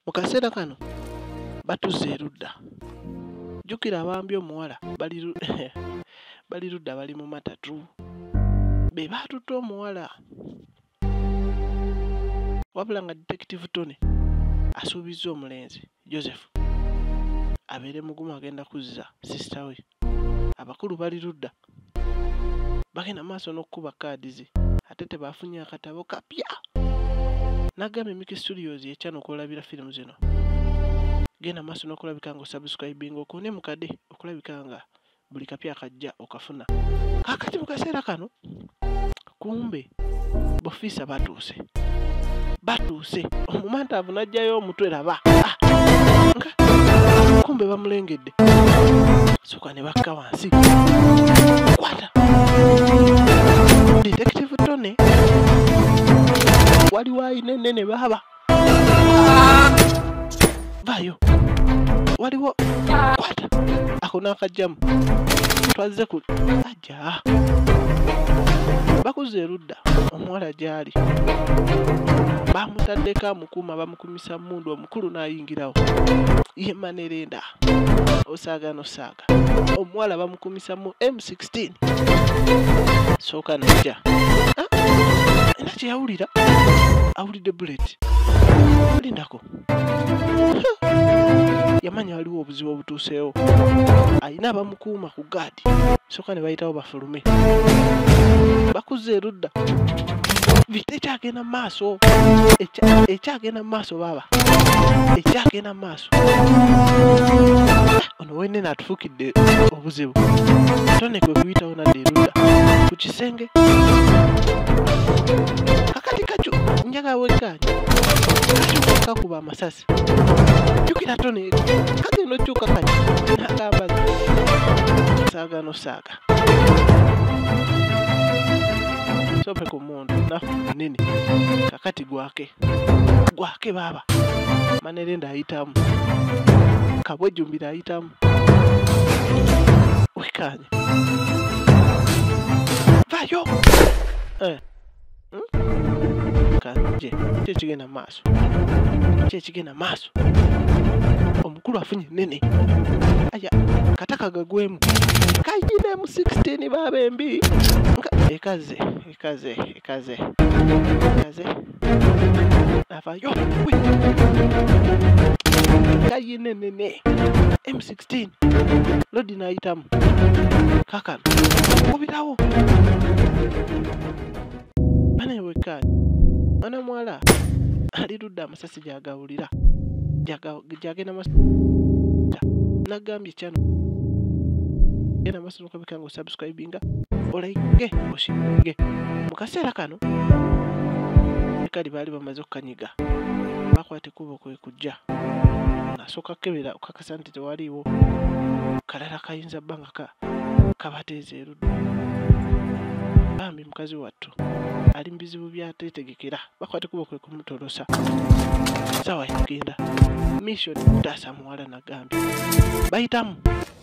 Mu kaseera kano batuze erudda. Jjukira abambi omuwala bali ludda bali mu matatu. Be baatutte omuwala. Wabula nga Detective Tony asuubizza omulenzi Joseph abeere mugumu agenda kuzza sisita we. Abakulu bali ludda. Bagenda maaso n'okkuba kaadi ze ate tebaafunye akatabo kapya. Nagambye Miki Studios yekyano okulabira firimu zino. Genda maaso n'okulabika ng'osubscribinga okone mukade okulabika nga buli kapya kajja okafuna. Kaakati mu kaseera kano kumbe b'ofiisa batuuse. Omumantaavu n'aggyayo omutwe laba. Kumbe bamulengedde. Sooka ne bakka wansi. Kwata. Detective Tony waliwo ayina ennene baaba. Vaayo. Waliwo. Kwata. Ako n'akajjamu. Twazze ku ajja. Bakuze erudda omuwala gy'ali. Bamutaddeko amukuuma bamukumisa mmundu omukulu n'ayingirawo. Ye Manerenda. Osaaga n'osaaga. Omuwala bamukumisa mu M16. Sooka n'ajja. Era kye yawulira. Awulidde bullet. Lindako. Yamanya waliwo obuzibu obutuuseewo. Alina abamukuuma ku gaadi. Sooka ne bayitawo bafulume. Bakuze erudda. Ekyagenda mu maaso. Ekyagenda mu maaso baaba. Ekyagenda mu maaso. Ono wennene atufuukidde obuzibu. Tone kwe kuyitawo nadde erudda. Ku kisenge. Kakati kacu njaga wekkaanya. Kacu kakuba amasasi. Jjukira Tone kagenda okyuka kanya. N'agamba saaga n'osaaga. Sope ku mundu nafu nini. Kakati gwake baaba. Manerenda ayitamu. Kabwejjumbira ayitamu. Wekkaanya. Vaayo. Kanje kyekigenda maaso. Omukulu afunye ennene. Aya kataka gagwemu. Kayina M16 baaba embi. Ekaze. Avaayo. Kayina ennene. M16. Lodi n'ayitamu. Kaakano kubirawo. Bane wekkaanya. Mwana muwala ali ludda amasasi gy'agawulira. Gy'agenda maaso. Nagambye kyano. Genda maaso n'okulabika ng'osubscribinga. Olayike oshinge. Mu kaseera kano kali baali bamaze okukanyiga. Bakwata ekkubo kwe kujja. Nasooka kebera okakasa nti tewaliiwo. Kalala kayinza bba nga kabateeza erudda. Bambi mukazi wattu ali mu bizibu by'ateetegekera. Bakwata ekkubo kwe kumutolosa. Sawa yagenda. Mission kutaasa muwala nagambye. Bayitamu.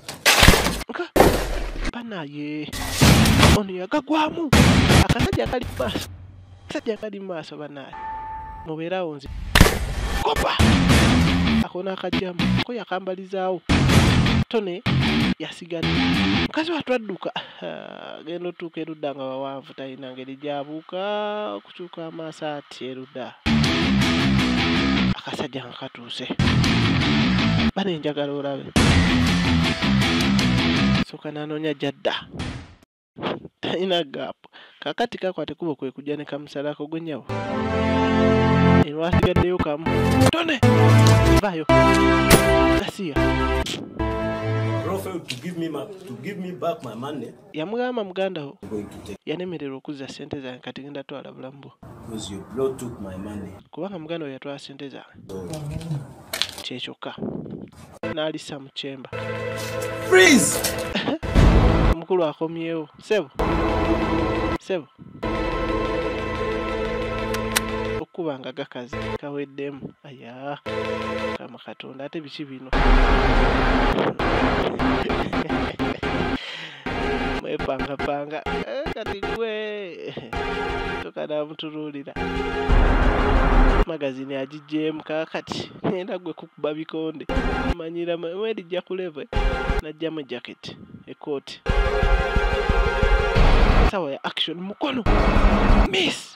Banaye. Ono yagagwamu. Akasajja akali mu maaso banaye. Mubeerawo nzi. Kopa. Ako n'akajjamu. Ko yakambalizaawo. Tone yasigala. Mukazi wattu adduka. Genda otuuka erudda nga bawanvu talina ngeri gy'abuuka okukyuka amaaso ati erudda. Akasajja nga katuuse. Bane njagala olabe. Sooka n'anoonya gy'adda. Talina gaapu. Kaakati kakwata ekkubo kwe kujja ne kamusalako gwennyabo. Wasigaddeyo kamu. Tone! Vaayo. Gasiya. To give me back my money. Yamugamba muganda wo. Yanemererwa okuzza ssente zange kati genda twala bulamu bwo. Because your blood took my money. Kubanga muganda wo yatwala ssente zange. Kyekyokka. N'alissa mu kyemba. Freeze! Omukulu akomyewo. Sebo. Okkuba nga gakazi kaweddemu. Aya. Kama Katonda ate biki bino. Mwepanga kati gwe n'asooka n'amutunuulira. Magazini agiggyeemu kaakati ngenda gwe kukuba bikonde manyira weerijja ku level n'aggyamu jaketi ekooti. Sawa ya action mukono. Miss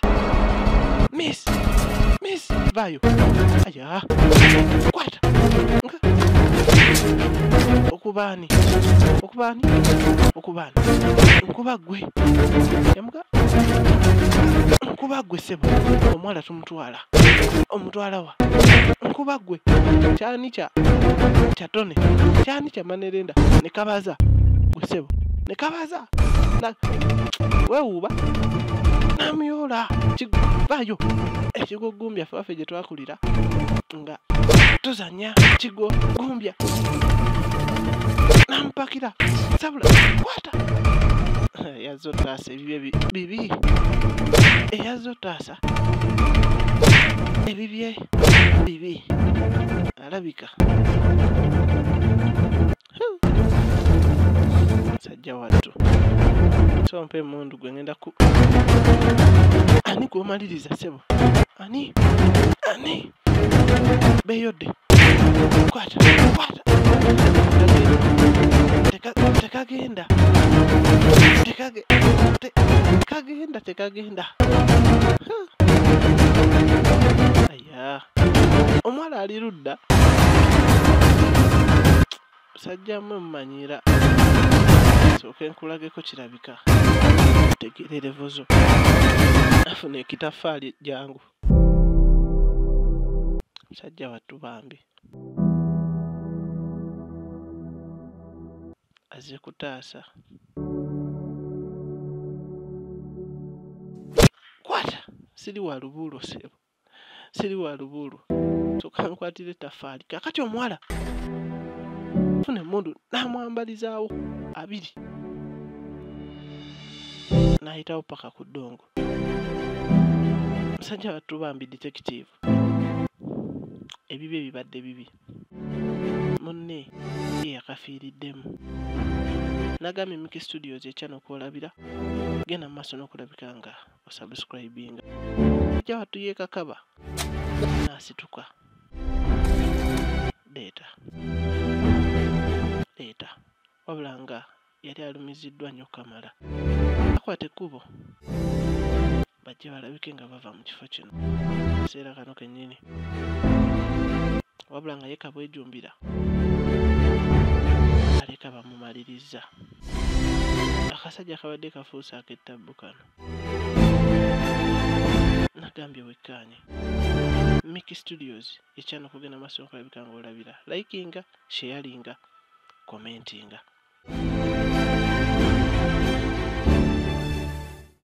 vaayo aya kwata okubaani nkuba gwe yamuga nkuba gwe sebo omwala tumutwala omutwala wa nkuba gwe kyani kyatone kyani kya manerenda ne kabaza gwe sebo ne kabaza na weewuuba namyola vaayo ekigo gumbya ffe gye twakulira nga tuzanya kigo gumbya nampakira sabula kwata yazotaasa ebibye bibi eyazotaasa ebibye bibi alabika sajja wattu so mpe emundu gwe ngenda ku ani gwomaliriza sebo ani beyodde kwata tekagenda aya omwala ali ludda sajjamu mmanyira sooka enkulageko kirabika tegererevozo afuna ekitafaali jangu sajja wattu bambi azze kutaasa kwata siri wa lubuulo sebo siri wa lubuulo sooka nkwatira ettafaali kakati omuwala funa emmundu n'amwambalizaawo abiri n'ayitawo paka ku ddongo. Musajja wattu bambi detective ebibye bibadde bibi munne ye yakafiiriddemu n'agambye Miki Studios ekyano kwolabira genda mu maaso n'okulabika nga osubscribinga. Musajja wattu yeekakaba n'asituka leeta wabula nga yali alumiziddwa nnyo kamala akwata ekkubo bajje balabike nga bava mu kifo kino ekiseera kano kennyini wabula nga ye kabwejumbira aleka bamumaliriza akasajja kabadde kafuuse ak'ettabbu kano nagambye wekkaanye Miki Studios ekyano kugenda maaso n'okulabika ng'olabira likinga sharinga commentinga